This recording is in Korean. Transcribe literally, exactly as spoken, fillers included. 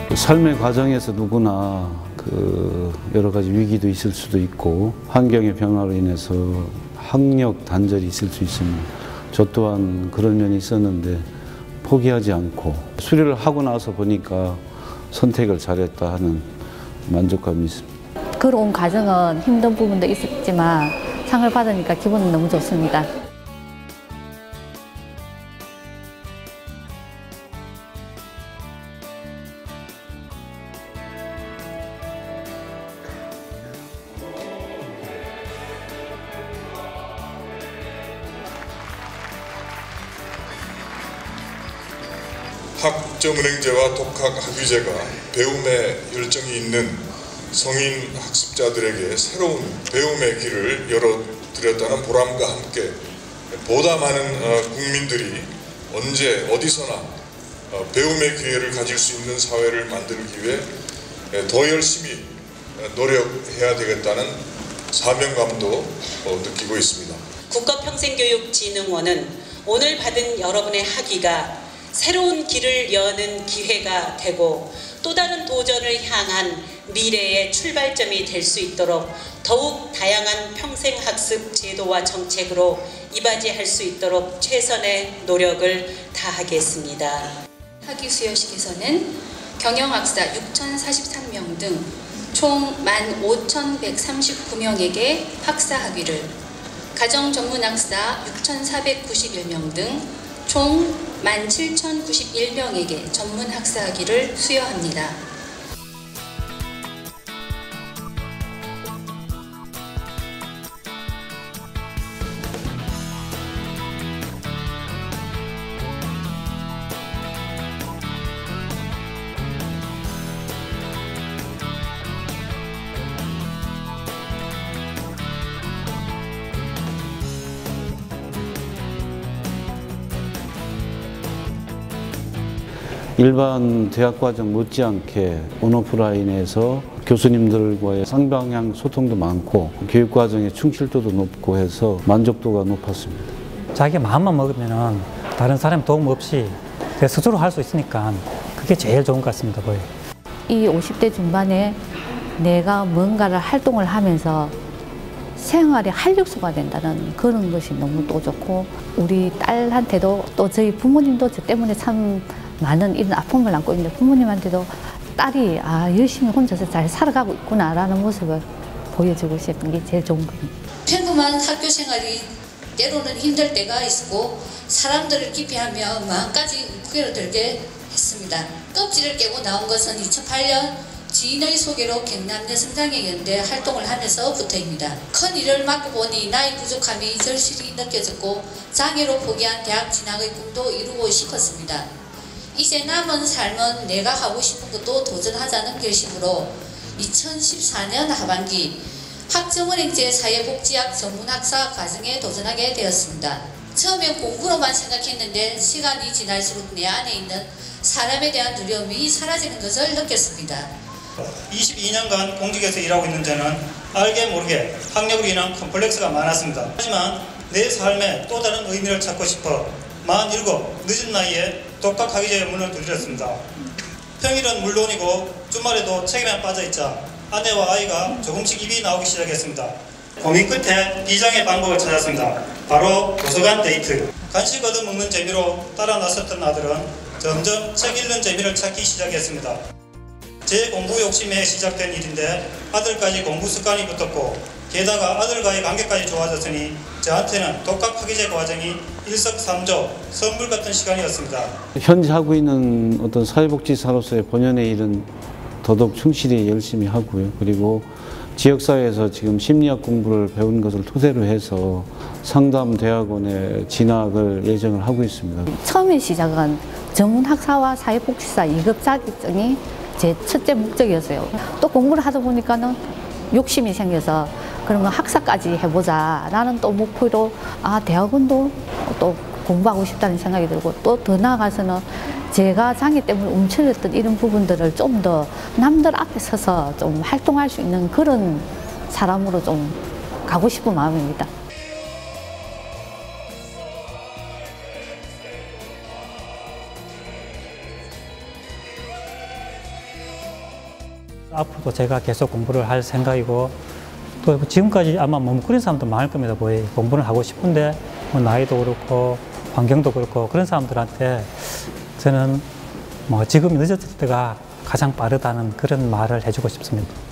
삶의 과정에서 누구나 그 여러 가지 위기도 있을 수도 있고 환경의 변화로 인해서 학력 단절이 있을 수 있습니다. 저 또한 그런 면이 있었는데 포기하지 않고 수료를 하고 나서 보니까 선택을 잘했다 하는 만족감이 있습니다. 걸어온 과정은 힘든 부분도 있었지만 상을 받으니까 기분은 너무 좋습니다. 학점은행제와 독학학위제가 배움에 열정이 있는 성인 학습자들에게 새로운 배움의 길을 열어드렸다는 보람과 함께 보다 많은 국민들이 언제 어디서나 배움의 기회를 가질 수 있는 사회를 만들기 위해 더 열심히 노력해야 되겠다는 사명감도 느끼고 있습니다. 국가평생교육진흥원은 오늘 받은 여러분의 학위가 새로운 길을 여는 기회가 되고 또 다른 도전을 향한 미래의 출발점이 될 수 있도록 더욱 다양한 평생학습 제도와 정책으로 이바지할 수 있도록 최선의 노력을 다하겠습니다. 학위 수여식에서는 경영학사 육천사십삼 명 등 총 만 오천백삼십구 명에게 학사 학위를, 가정전문학사 육천사백구십일 명 등 총 만 칠천구십일 명에게 전문 학사 학위를 수여합니다. 일반 대학과정 못지않게 온오프라인에서 교수님들과의 쌍방향 소통도 많고 교육과정의 충실도도 높고 해서 만족도가 높았습니다. 자기가 마음만 먹으면 다른 사람 도움 없이 스스로 할 수 있으니까 그게 제일 좋은 것 같습니다. 거의. 이 오십 대 중반에 내가 뭔가를 활동을 하면서 생활의 활력소가 된다는 그런 것이 너무 또 좋고, 우리 딸한테도 또 저희 부모님도 저 때문에 참 많은 이런 아픔을 안고 있는데 부모님한테도 딸이 아 열심히 혼자서 잘 살아가고 있구나라는 모습을 보여주고 싶은 게 제일 좋은 겁니다. 평범한 학교 생활이 때로는 힘들 때가 있고 사람들을 기피하며 마음까지 무게로 들게 했습니다. 껍질을 깨고 나온 것은 이천팔 년 지인의 소개로 경남대 성장애연대 활동을 하면서부터입니다. 큰 일을 맡고 보니 나의 부족함이 절실히 느껴졌고 장애로 포기한 대학 진학의 꿈도 이루고 싶었습니다. 이제 남은 삶은 내가 하고 싶은 것도 도전하자는 결심으로 이천십사 년 하반기 학점은행제 사회복지학 전문학사 과정에 도전하게 되었습니다. 처음엔 공부로만 생각했는데 시간이 지날수록 내 안에 있는 사람에 대한 두려움이 사라지는 것을 느꼈습니다. 이십이 년간 공직에서 일하고 있는 저는 알게 모르게 학력으로 인한 컴플렉스가 많았습니다. 하지만 내 삶에 또 다른 의미를 찾고 싶어 마흔일곱 늦은 나이에 독학학위제의 문을 두드렸습니다. 평일은 물론이고 주말에도 책에만 빠져있자 아내와 아이가 조금씩 입이 나오기 시작했습니다. 고민 끝에 비장의 방법을 찾았습니다. 바로 도서관 데이트. 간식 얻어먹는 재미로 따라 나섰던 아들은 점점 책 읽는 재미를 찾기 시작했습니다. 제 공부 욕심에 시작된 일인데 아들까지 공부 습관이 붙었고 게다가 아들과의 관계까지 좋아졌으니 저한테는 독학학위제 과정이 일석삼조 선물 같은 시간이었습니다. 현재 하고 있는 어떤 사회복지사로서의 본연의 일은 더더욱 충실히 열심히 하고요. 그리고 지역사회에서 지금 심리학 공부를 배운 것을 토대로 해서 상담대학원에 진학을 예정을 하고 있습니다. 처음에 시작은 전문학사와 사회복지사 이 급 자격증이 제 첫째 목적이었어요. 또 공부를 하다 보니까는 욕심이 생겨서 그러면 학사까지 해보자 라는 또 목표로 아 대학원도 또 공부하고 싶다는 생각이 들고, 또 더 나아가서는 제가 장애 때문에 움츠렸던 이런 부분들을 좀 더 남들 앞에 서서 좀 활동할 수 있는 그런 사람으로 좀 가고 싶은 마음입니다. 앞으로도 제가 계속 공부를 할 생각이고 또 지금까지 아마 머뭇거린 사람도 많을 겁니다. 뭐 공부를 하고 싶은데 뭐 나이도 그렇고 환경도 그렇고 그런 사람들한테 저는 뭐 지금 늦었을 때가 가장 빠르다는 그런 말을 해주고 싶습니다.